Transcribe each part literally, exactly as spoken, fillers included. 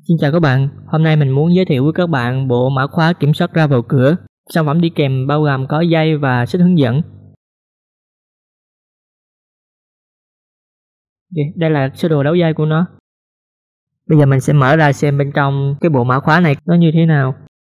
Xin chào các bạn, hôm nay mình muốn giới thiệu với các bạn bộ mã khóa kiểm soát ra vào cửa. Sản phẩm đi kèm bao gồm có dây và sách hướng dẫn. Đây là sơ đồ đấu dây của nó. Bây giờ mình sẽ mở ra xem bên trong cái bộ mã khóa này nó như thế nào.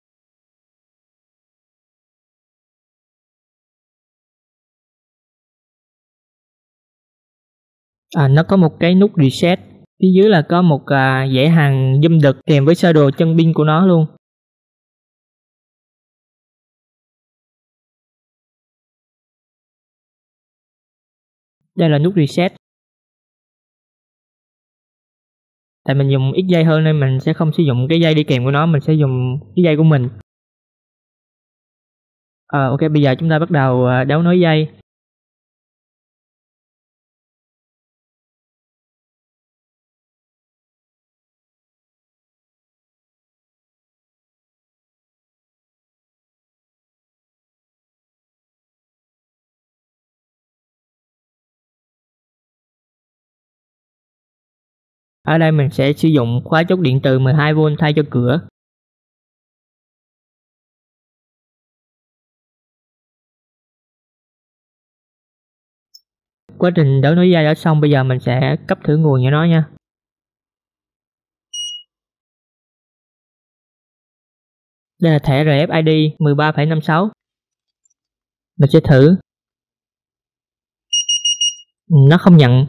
À, nó có một cái nút reset. Phía dưới là có một à, dãy hàng zoom đực kèm với sơ đồ chân pin của nó luôn. Đây là nút reset. Tại mình dùng ít dây hơn nên mình sẽ không sử dụng cái dây đi kèm của nó, mình sẽ dùng cái dây của mình. À, ok, bây giờ chúng ta bắt đầu đấu nối dây. Ở đây mình sẽ sử dụng khóa chốt điện từ mười hai vôn thay cho cửa. Quá trình đấu nối dây đã xong, bây giờ mình sẽ cấp thử nguồn cho nó nha. Đây là thẻ rờ ép i đê mười ba phẩy năm sáu. Mình sẽ thử. Nó không nhận.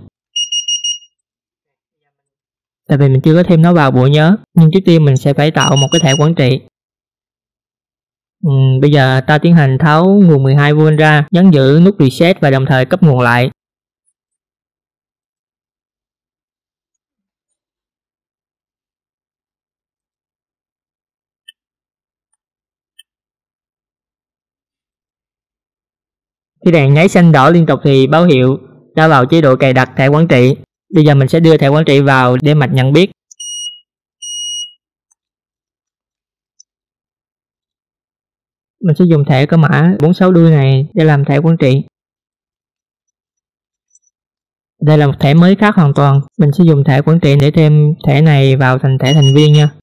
Tại vì mình chưa có thêm nó vào bộ nhớ. Nhưng trước tiên mình sẽ phải tạo một cái thẻ quản trị. uhm, Bây giờ ta tiến hành tháo nguồn mười hai vôn ra, nhấn giữ nút reset và đồng thời cấp nguồn lại. Khi đèn nháy xanh đỏ liên tục thì báo hiệu đã vào chế độ cài đặt thẻ quản trị. Bây giờ mình sẽ đưa thẻ quản trị vào để mạch nhận biết. Mình sẽ dùng thẻ có mã bốn sáu đuôi này để làm thẻ quản trị. Đây là một thẻ mới khác hoàn toàn. Mình sẽ dùng thẻ quản trị để thêm thẻ này vào thành thẻ thành viên nha.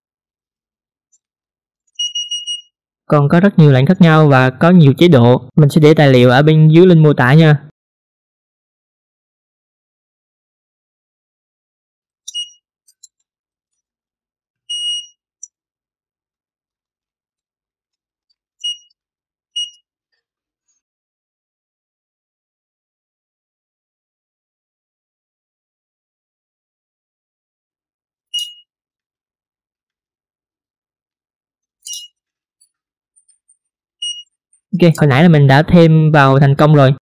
Còn có rất nhiều lệnh khác nhau và có nhiều chế độ. Mình sẽ để tài liệu ở bên dưới link mô tả nha. Ok, hồi nãy là mình đã thêm vào thành công rồi.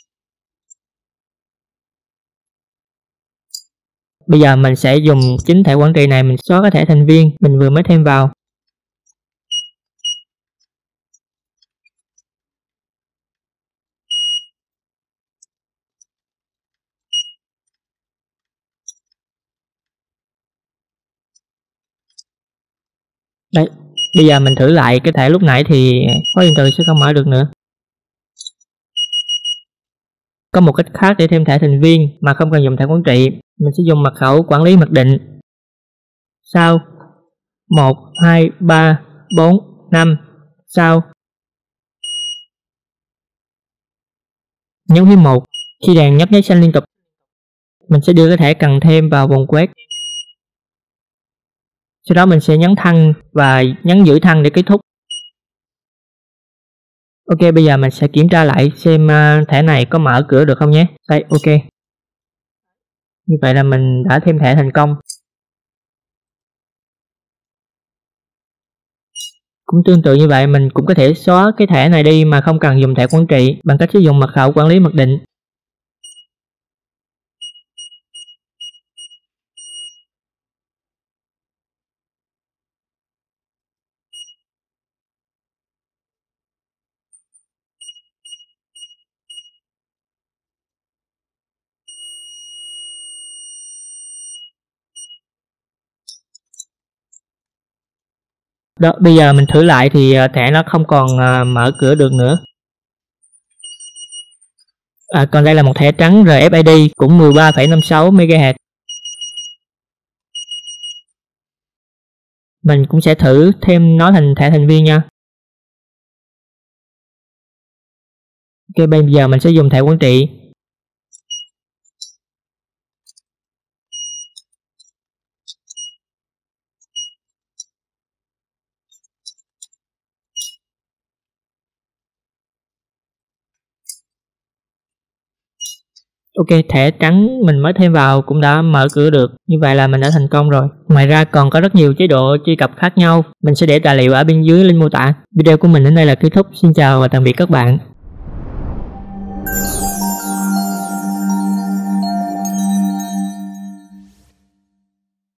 Bây giờ mình sẽ dùng chính thẻ quản trị này mình xóa cái thẻ thành viên mình vừa mới thêm vào. Đấy, bây giờ mình thử lại cái thẻ lúc nãy thì khóa điện từ sẽ không mở được nữa. Có một cách khác để thêm thẻ thành viên mà không cần dùng thẻ quản trị. Mình sẽ dùng mật khẩu quản lý mặc định. Sau một, hai, ba, bốn, năm. Sau nhấn phím một. Khi đèn nhấp nháy xanh liên tục, mình sẽ đưa cái thẻ cần thêm vào vùng quét. Sau đó mình sẽ nhấn thăng và nhấn giữ thăng để kết thúc. Ok, bây giờ mình sẽ kiểm tra lại xem thẻ này có mở cửa được không nhé. Đây, ok. Như vậy là mình đã thêm thẻ thành công. Cũng tương tự như vậy, mình cũng có thể xóa cái thẻ này đi mà không cần dùng thẻ quản trị bằng cách sử dụng mật khẩu quản lý mặc định. Đó, bây giờ mình thử lại thì thẻ nó không còn mở cửa được nữa. À, còn đây là một thẻ trắng rờ ép i đê cũng mười ba phẩy năm sáu mê ga héc. mình cũng sẽ thử thêm nó thành thẻ thành viên nha. Ok, bây giờ mình sẽ dùng thẻ quản trị. Ok, thẻ trắng mình mới thêm vào cũng đã mở cửa được. Như vậy là mình đã thành công rồi. Ngoài ra còn có rất nhiều chế độ truy cập khác nhau. Mình sẽ để tài liệu ở bên dưới link mô tả. Video của mình đến đây là kết thúc. Xin chào và tạm biệt các bạn.